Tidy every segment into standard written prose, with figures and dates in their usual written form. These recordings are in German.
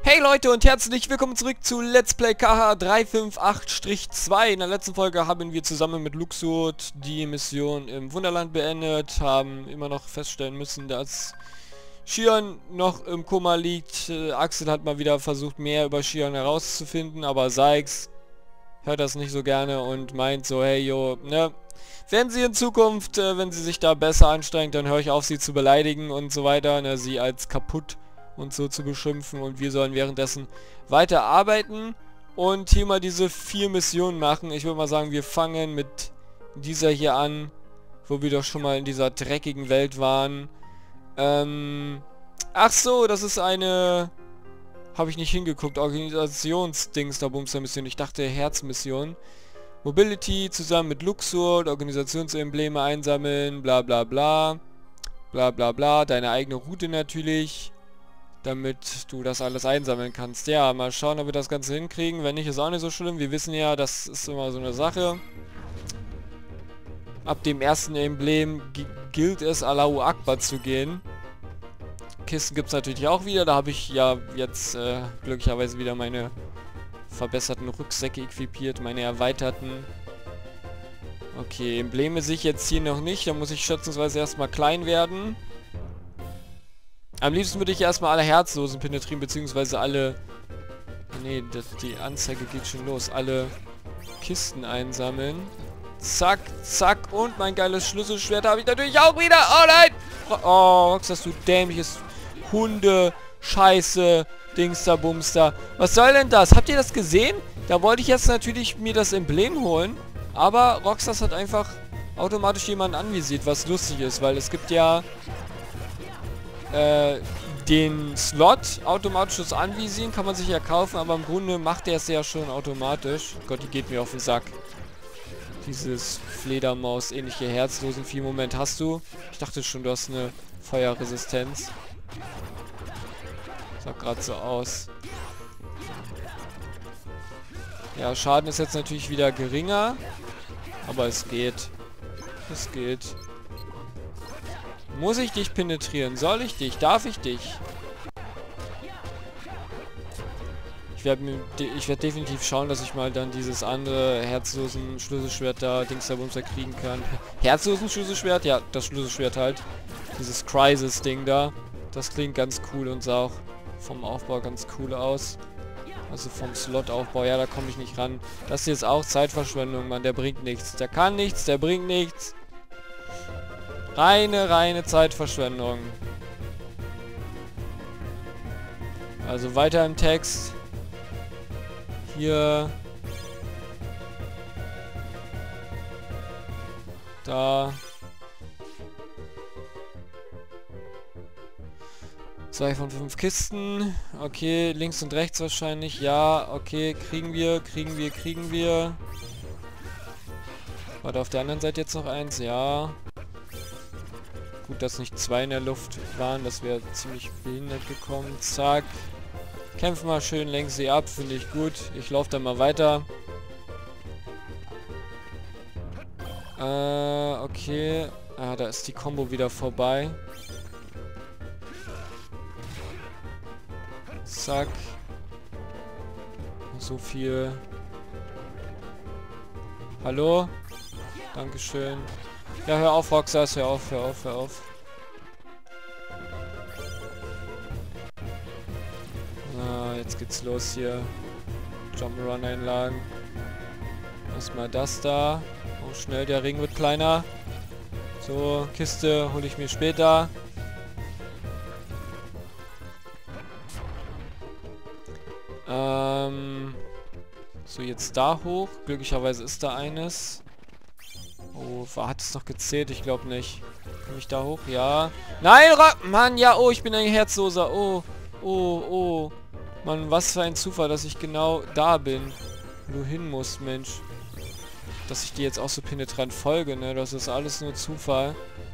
Hey Leute und herzlich willkommen zurück zu Let's Play KH 358-2. In der letzten Folge haben wir zusammen mit Luxord die Mission im Wunderland beendet, haben immer noch feststellen müssen, dass Shion noch im Koma liegt. Axel hat mal wieder versucht, mehr über Shion herauszufinden, aber Sykes hört das nicht so gerne und meint so, hey yo, ne, wenn sie in Zukunft, wenn sie sich da besser anstrengt, dann höre ich auf, sie zu beleidigen und so weiter, ne, sie als kaputt und so zu beschimpfen, und wir sollen währenddessen weiter arbeiten und hier mal diese 4 Missionen machen. Ich würde mal sagen, wir fangen mit dieser hier an, wo wir doch schon mal in dieser dreckigen Welt waren. Ach so, das ist eine... Habe ich nicht hingeguckt, Organisationsdings-da-Bumster-Mission. Ich dachte Herzmission. Mobility zusammen mit Luxord, Organisationsembleme einsammeln, bla bla bla. Bla bla bla, deine eigene Route natürlich, damit du das alles einsammeln kannst. Ja, mal schauen, ob wir das Ganze hinkriegen. Wenn nicht, ist auch nicht so schlimm. Wir wissen ja, das ist immer so eine Sache. Ab dem ersten Emblem gilt es, Allahu Akbar zu gehen. Kisten gibt es natürlich auch wieder. Da habe ich ja jetzt glücklicherweise wieder meine verbesserten Rucksäcke equipiert, meine erweiterten. Okay, Embleme sehe ich jetzt hier noch nicht. Da muss ich schätzungsweise erstmal klein werden. Am liebsten würde ich erstmal alle Herzlosen penetrieren, beziehungsweise alle... Nee, die Anzeige geht schon los. Alle Kisten einsammeln. Zack, zack. Und mein geiles Schlüsselschwert habe ich natürlich auch wieder. Oh nein! Oh, Roxas, du dämliches Hunde, Scheiße, Dingster, Bumster. Was soll denn das? Habt ihr das gesehen? Da wollte ich jetzt natürlich mir das Emblem holen. Aber Roxas hat einfach automatisch jemanden anvisiert, was lustig ist, weil es gibt ja... den Slot, automatisches Anvisieren, kann man sich ja kaufen, aber im Grunde macht er es ja schon automatisch. Gott, die geht mir auf den Sack. Dieses Fledermaus-ähnliche Herzlosen-Vieh. Moment, hast du? Ich dachte schon, du hast eine Feuerresistenz. Sah gerade so aus. Ja, Schaden ist jetzt natürlich wieder geringer, aber es geht. Es geht. Muss ich dich penetrieren? Soll ich dich? Darf ich dich? Ich werde definitiv schauen, dass ich mal dann dieses andere herzlosen Schlüsselschwert da, Dingsterbumster kriegen kann. Herzlosen Schlüsselschwert? Ja, das Schlüsselschwert halt. Dieses Crisis-Ding da. Das klingt ganz cool und sah auch vom Aufbau ganz cool aus. Also vom Slot-Aufbau. Ja, da komme ich nicht ran. Das hier ist auch Zeitverschwendung, Mann. Der bringt nichts. Der kann nichts, der bringt nichts. Reine Zeitverschwendung. Also weiter im Text. Hier. Da. 2 von 5 Kisten. Okay, links und rechts wahrscheinlich. Ja, okay, kriegen wir. War da auf der anderen Seite jetzt noch eins? Ja. Gut, dass nicht 2 in der Luft waren. Das wäre ziemlich behindert gekommen. Zack. Kämpfen mal schön, lenken sie ab. Finde ich gut. Ich laufe dann mal weiter. Okay. Ah, da ist die Combo wieder vorbei. Zack. So viel. Hallo? Dankeschön. Ja, hör auf, Roxas, hör auf. Jetzt geht's los hier. Jump'n'Run-Einlagen. Erstmal das da. Oh, schnell, der Ring wird kleiner. So, Kiste hole ich mir später. So, jetzt da hoch. Glücklicherweise ist da eines. Oh, hat es noch gezählt? Ich glaube nicht. Komme ich da hoch? Ja. Nein, Mann, ja, oh, ich bin ein Herzloser. Oh. Mann, was für ein Zufall, dass ich genau da bin. Wo du hin musst, Mensch. Dass ich dir jetzt auch so penetrant folge, ne? Das ist alles nur Zufall.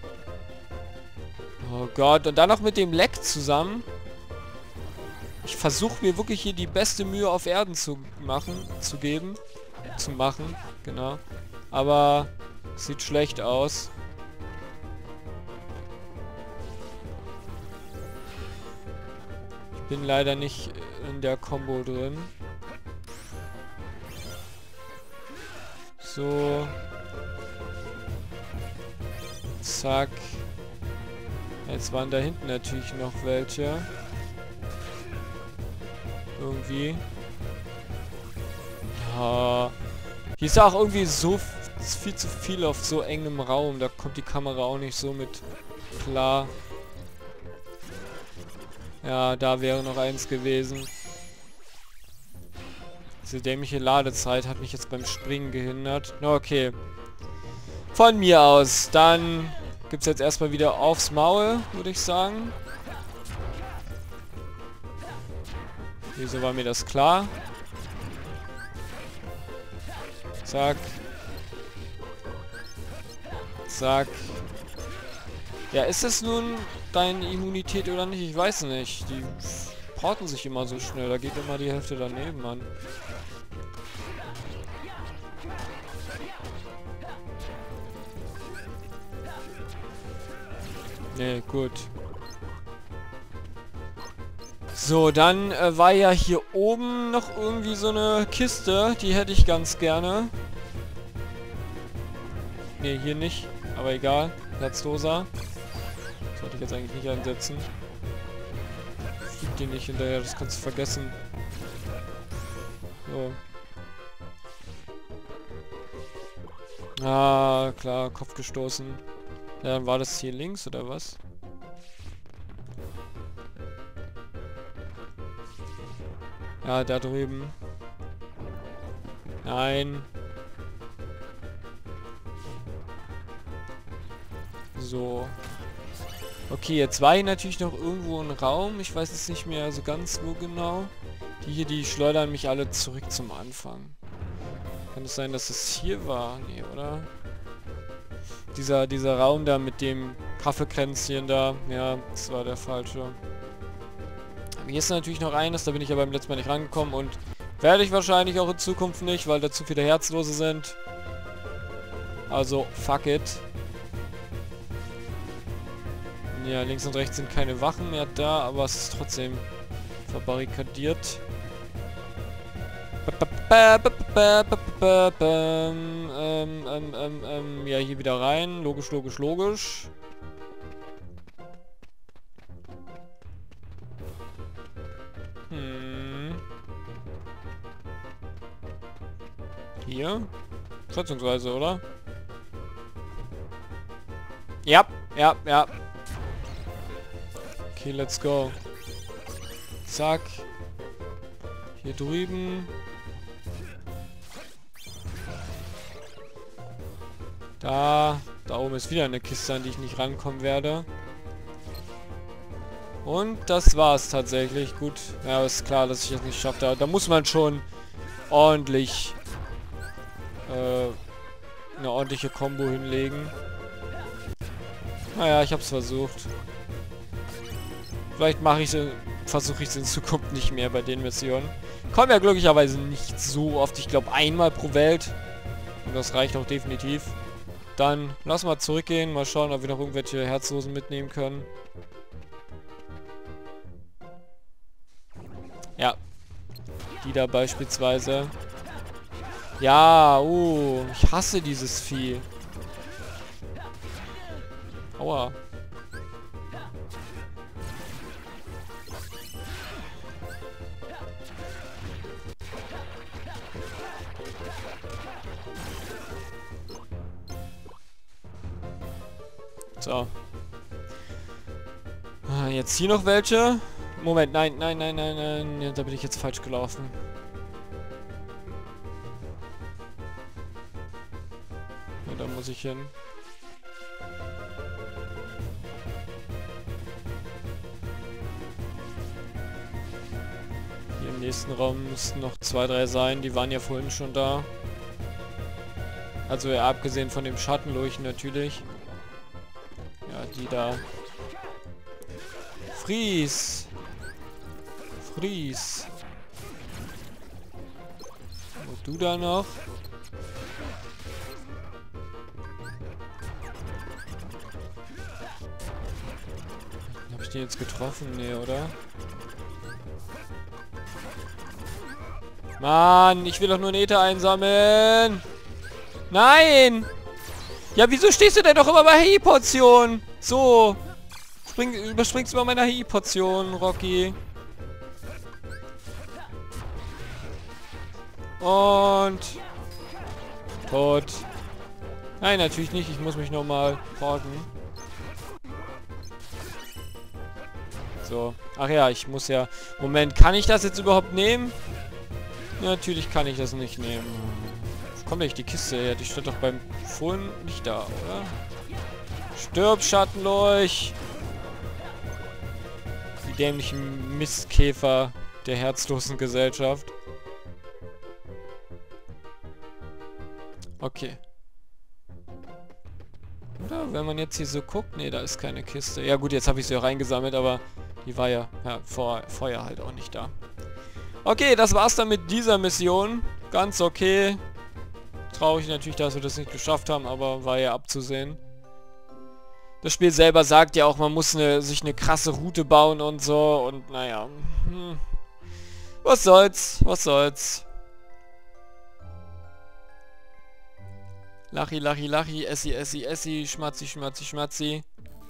Oh Gott, und dann noch mit dem Leck zusammen. Ich versuche mir wirklich hier die beste Mühe auf Erden zu geben. Genau. Aber sieht schlecht aus. Bin leider nicht in der Combo drin. So. Zack. Jetzt waren da hinten natürlich noch welche. Irgendwie. Ja. Hier ist ja auch irgendwie so viel zu viel auf so engem Raum. Da kommt die Kamera auch nicht so mit klar. Ja, da wäre noch eins gewesen. Diese dämliche Ladezeit hat mich jetzt beim Springen gehindert. Na, okay. Von mir aus. Dann gibt es jetzt erstmal wieder aufs Maul, würde ich sagen. Wieso war mir das klar? Zack. Zack. Ja, ist es nun deine Immunität oder nicht? Ich weiß nicht. Die porten sich immer so schnell. Da geht immer die Hälfte daneben, Mann. Nee, gut. So, dann war ja hier oben noch irgendwie so eine Kiste. Die hätte ich ganz gerne. Nee, hier nicht. Aber egal. Herzloser. Sollte ich jetzt eigentlich nicht einsetzen. Fliegt die nicht hinterher, das kannst du vergessen. So. Ah, klar, Kopf gestoßen. Ja, dann war das hier links, oder was? Ja, da drüben. Nein. So. Okay, jetzt war hier natürlich noch irgendwo ein Raum. Ich weiß jetzt nicht mehr so ganz wo genau. Die hier, die schleudern mich alle zurück zum Anfang. Kann es sein, dass es hier war? Nee, oder? Dieser Raum da mit dem Kaffeekränzchen da. Ja, das war der falsche. Hier ist natürlich noch eines, da bin ich ja beim letzten Mal nicht rangekommen und werde ich wahrscheinlich auch in Zukunft nicht, weil da zu viele Herzlose sind. Also, fuck it. Ja, links und rechts sind keine Wachen mehr da, aber es ist trotzdem verbarrikadiert. Ja, hier wieder rein. Logisch, logisch, logisch. Hier? Schätzungsweise, oder? Ja, ja, ja. Okay, let's go. Zack. Hier drüben. Da oben ist wieder eine Kiste, an die ich nicht rankommen werde. Und das war's tatsächlich. Gut. Ja, ist klar, dass ich das nicht schaffe. Da muss man schon ordentlich eine ordentliche Combo hinlegen. Naja, ich hab's versucht. Vielleicht versuche ich es in Zukunft nicht mehr bei den Missionen. Kommen ja glücklicherweise nicht so oft. Ich glaube einmal pro Welt. Und das reicht auch definitiv. Dann lass mal zurückgehen. Mal schauen, ob wir noch irgendwelche Herzlosen mitnehmen können. Ja. Die da beispielsweise. Ja, ich hasse dieses Vieh. Aua. So. Jetzt hier noch welche. Moment, nein, nein, nein, nein, nein. Ja, da bin ich jetzt falsch gelaufen. Ja, da muss ich hin. Hier im nächsten Raum müssten noch 2, 3 sein. Die waren ja vorhin schon da. Also ja, abgesehen von dem Schattenleuchten natürlich. Ja, die da. Fries! Fries! Und du da noch? Hab ich den jetzt getroffen? Nee, oder? Mann, ich will doch nur einen Ether einsammeln. Nein! Ja, wieso stehst du denn doch immer bei HI-Portionen? So. Überspringst du mal meine HI-Portion, Rocky. Und... tot. Nein, natürlich nicht. Ich muss mich nochmal porten. So. Ach ja, ich muss ja... Moment, kann ich das jetzt überhaupt nehmen? Ja, natürlich kann ich das nicht nehmen. Wo kommt eigentlich die Kiste her? Die stand doch beim vorhin nicht da, oder? Stirb, Schattenleuch! Die dämlichen Mistkäfer der herzlosen Gesellschaft. Okay. Oder wenn man jetzt hier so guckt... Ne, da ist keine Kiste. Ja gut, jetzt habe ich sie auch reingesammelt, aber die war ja vorher halt auch nicht da. Okay, das war's dann mit dieser Mission. Ganz okay. Traurig natürlich, dass wir das nicht geschafft haben, aber war ja abzusehen. Das Spiel selber sagt ja auch, man muss sich eine krasse Route bauen und so. Und naja. Was soll's? Was soll's? Lachi, Lachi, Lachi, Essi, Essi, Essi, Schmatzi, Schmatzi, Schmatzi.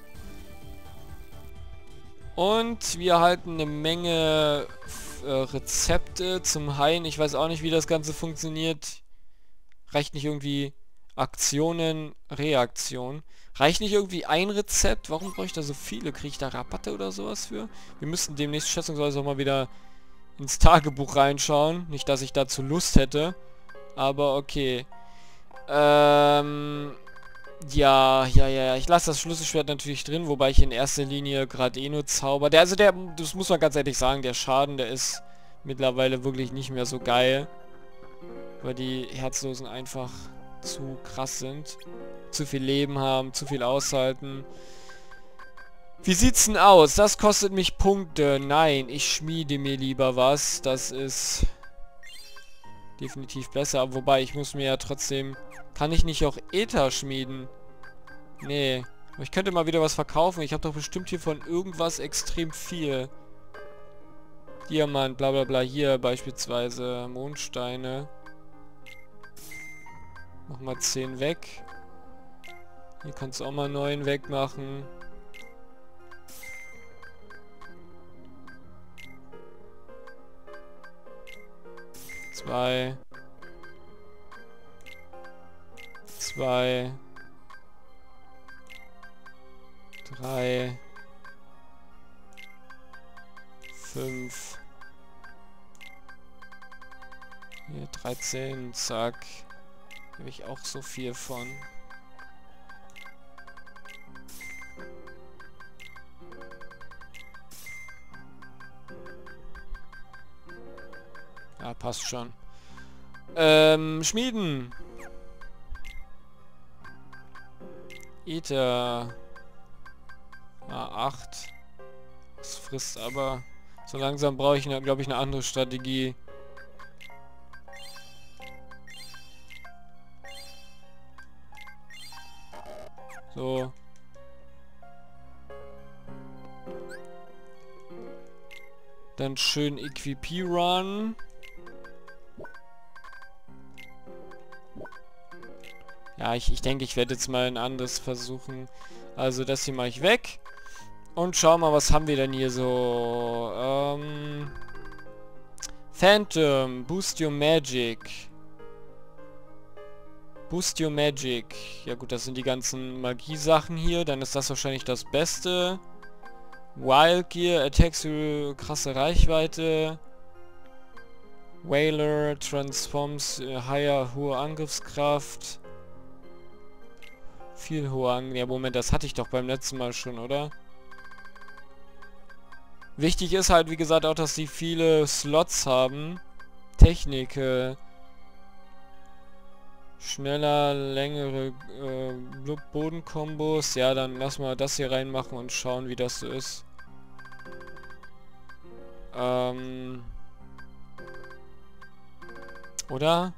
Und wir erhalten eine Menge Rezepte zum Heilen. Ich weiß auch nicht, wie das Ganze funktioniert. Reicht nicht irgendwie Aktionen, Reaktion. Reicht nicht irgendwie ein Rezept? Warum brauche ich da so viele? Kriege ich da Rabatte oder sowas für? Wir müssten demnächst schätzungsweise auch mal wieder ins Tagebuch reinschauen. Nicht, dass ich dazu Lust hätte. Aber okay. Ja. Ich lasse das Schlüsselschwert natürlich drin, wobei ich in erster Linie gerade eh nur zauber. Das muss man ganz ehrlich sagen, der Schaden, der ist mittlerweile wirklich nicht mehr so geil. Weil die Herzlosen einfach zu krass sind. Zu viel Leben haben, zu viel aushalten. Wie sieht's denn aus? Das kostet mich Punkte. Nein, ich schmiede mir lieber was. Das ist definitiv besser. Wobei, ich muss mir ja trotzdem... Kann ich nicht auch Ether schmieden? Nee. Aber ich könnte mal wieder was verkaufen. Ich habe doch bestimmt hier von irgendwas extrem viel. Diamant, bla bla bla. Hier beispielsweise Mondsteine. Mach mal 10 weg. Hier kannst du auch mal 9 wegmachen. Zwei. 3. 5. Hier 13. Zack. Habe ich auch so viel von. Ja, passt schon. Schmieden. Ether. Ah, 8. Das frisst aber. So langsam brauche ich, glaube ich, eine andere Strategie. So. Dann schön Equipi Run. Ja, ich denke, ich werde jetzt mal ein anderes versuchen. Also das hier mache ich weg. Und schau mal, was haben wir denn hier so? Phantom, Boost Your Magic. Boost Your Magic. Ja gut, das sind die ganzen Magie-Sachen hier. Dann ist das wahrscheinlich das Beste. Wild Gear, Attacks für krasse Reichweite. Whaler, Transforms, hohe Angriffskraft. Viel hohe Angriffskraft. Ja, Moment, das hatte ich doch beim letzten Mal schon, oder? Wichtig ist halt, wie gesagt, auch, dass sie viele Slots haben. Technik, schneller, längere Bodenkombos. Ja, dann lass mal das hier reinmachen und schauen, wie das so ist. Oder?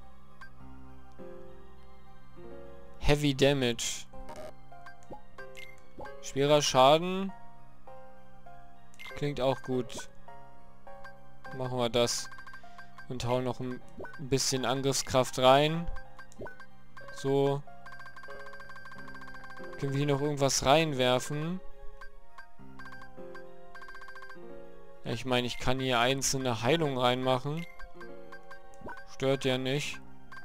Heavy Damage. Schwerer Schaden. Klingt auch gut. Machen wir das. Und hau noch ein bisschen Angriffskraft rein. So. Können wir hier noch irgendwas reinwerfen? Ja, ich meine, ich kann hier einzelne Heilungen reinmachen. Stört ja nicht.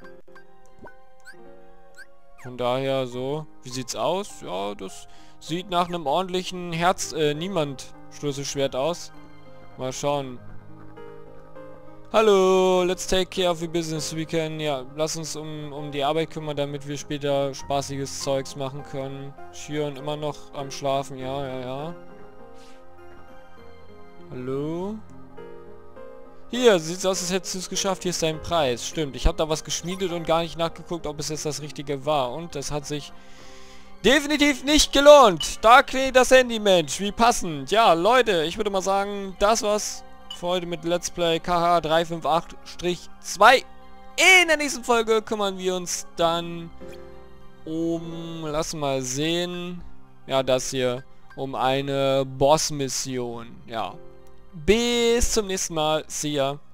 Von daher so. Wie sieht's aus? Ja, das sieht nach einem ordentlichen Niemand-Schlüsselschwert aus. Mal schauen. Hallo, let's take care of the business we can. Ja, lass uns um die Arbeit kümmern, damit wir später spaßiges Zeugs machen können. Shion immer noch am Schlafen, ja. Hallo? Hier, sieht's aus, als hättest du es geschafft. Hier ist dein Preis. Stimmt, ich habe da was geschmiedet und gar nicht nachgeguckt, ob es jetzt das Richtige war. Und das hat sich definitiv nicht gelohnt. Da klingelt das Handy, Mensch. Wie passend. Ja, Leute, ich würde mal sagen, das war's für heute mit Let's Play KH358-2. In der nächsten Folge kümmern wir uns dann lass mal sehen, ja, das hier, um eine Boss-Mission. Ja. Bis zum nächsten Mal. See ya.